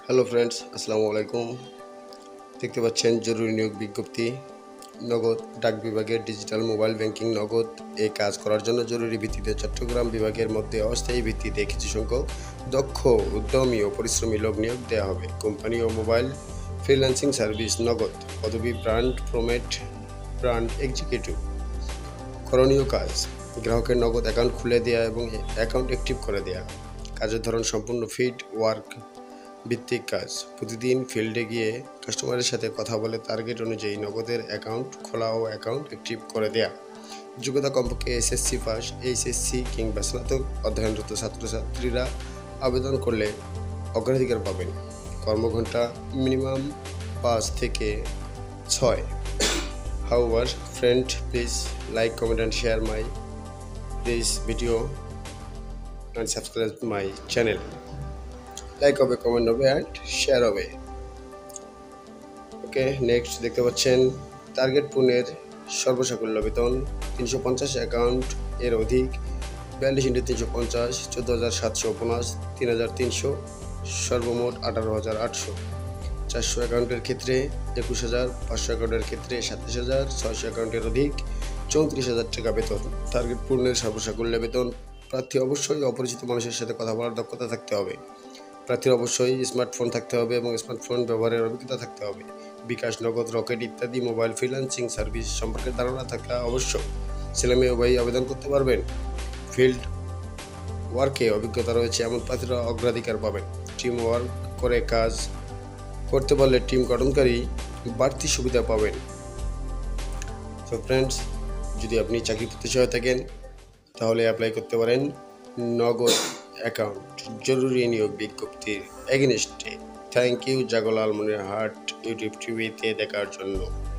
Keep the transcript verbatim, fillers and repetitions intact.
Hello friends, আসসালামু আলাইকুম। দেখতে পাচ্ছেন জরুরি নিয়োগ বিজ্ঞপ্তি। নগদ ডাক বিভাগের ডিজিটাল মোবাইল ব্যাংকিং নগদ এই কাজ করার জন্য জরুরি ভিত্তিতে চট্টগ্রাম বিভাগের মধ্যে অস্থায়ী ভিত্তিতে কিছু সংখ্যক দক্ষ, উদ্যমী ও পরিশ্রমী লোক নিয়োগ দেওয়া হবে। কোম্পানি ও মোবাইল ফ্রিল্যান্সিং সার্ভিস নগদ। পদবি ব্র্যান্ড প্রমেট ব্র্যান্ড এক্সিকিউটিভ। করণীয় কাজ: গ্রাহকের নগদ অ্যাকাউন্ট খুলে দেওয়া এবং অ্যাকাউন্ট অ্যাক্টিভ করে দেওয়া। কাজের ধরন সম্পূর্ণ ফিল্ড ওয়ার্ক ভিত্তিক কাজ। প্রতিদিন ফিল্ডে গিয়ে কাস্টমারের সাথে কথা বলে টার্গেট অনুযায়ী নগদের অ্যাকাউন্ট খোলা ও অ্যাকাউন্ট অ্যাক্টিভ করে দেয়া। যোগ্যতা কমপক্ষে এসএসসি পাস, এইচএসসি কিংবা স্নাতক অধ্যয়নরত ছাত্রছাত্রীরা আবেদন করলে অগ্রাধিকার পাবেন। কর্মঘণ্টা মিনিমাম পাঁচ থেকে ছয়। How are friend, please like, comment and share my this video and subscribe my channel. Like হবে, কমেন্ট হবে অ্যান্ড শেয়ার হবে। ওকে, নেক্সট দেখতে পাচ্ছেন টার্গেট পূর্ণের সর্বসাকুল্য বেতন তিনশো পঞ্চাশ অ্যাকাউন্ট এর অধিক বিয়াল্লিশ ইন্টু তিনশো পঞ্চাশ চোদ্দো হাজার সাতশো পঞ্চাশ তিন হাজার তিনশো সর্বমোট আঠারো হাজার আটশো। চারশো অ্যাকাউন্টের ক্ষেত্রে একুশ হাজার, পাঁচশো অ্যাকাউন্টের ক্ষেত্রে সাতাশ হাজার, ছয়শো অ্যাকাউন্টের অধিক চৌত্রিশ হাজার টাকা বেতন। টার্গেট পূর্ণের সর্বসাকুল্য বেতন। প্রার্থী অবশ্যই অপরিচিত মানুষের সাথে কথা বলার দক্ষতা থাকতে হবে। প্রার্থীর অবশ্যই স্মার্টফোন থাকতে হবে এবং স্মার্টফোন ব্যবহারের অভিজ্ঞতা থাকতে হবে। বিকাশ, নগদ, রকেট ইত্যাদি মোবাইল ফ্রিল্যান্সিং সার্ভিস সম্পর্কে ধারণা থাকা আবশ্যক। ছেলে মেয়ে উভয়ই আবেদন করতে পারবেন। ফিল্ড ওয়ার্কে অভিজ্ঞতা রয়েছে এমন প্রার্থীরা অগ্রাধিকার পাবেন। টিম ওয়ার্ক করে কাজ করতে পারলে টিম গঠনকারী বাড়তি সুবিধা পাবেন। তো ফ্রেন্ডস, যদি আপনি চাকরি প্রত্যাশী হয়ে থাকেন তাহলে অ্যাপ্লাই করতে পারেন নগদ অ্যাকাউন্ট জরুরি নিয়োগ বিজ্ঞপ্তির এগেনস্টে। Thank you Jaglal Monirhat YouTube টিভিতে দেখার জন্য।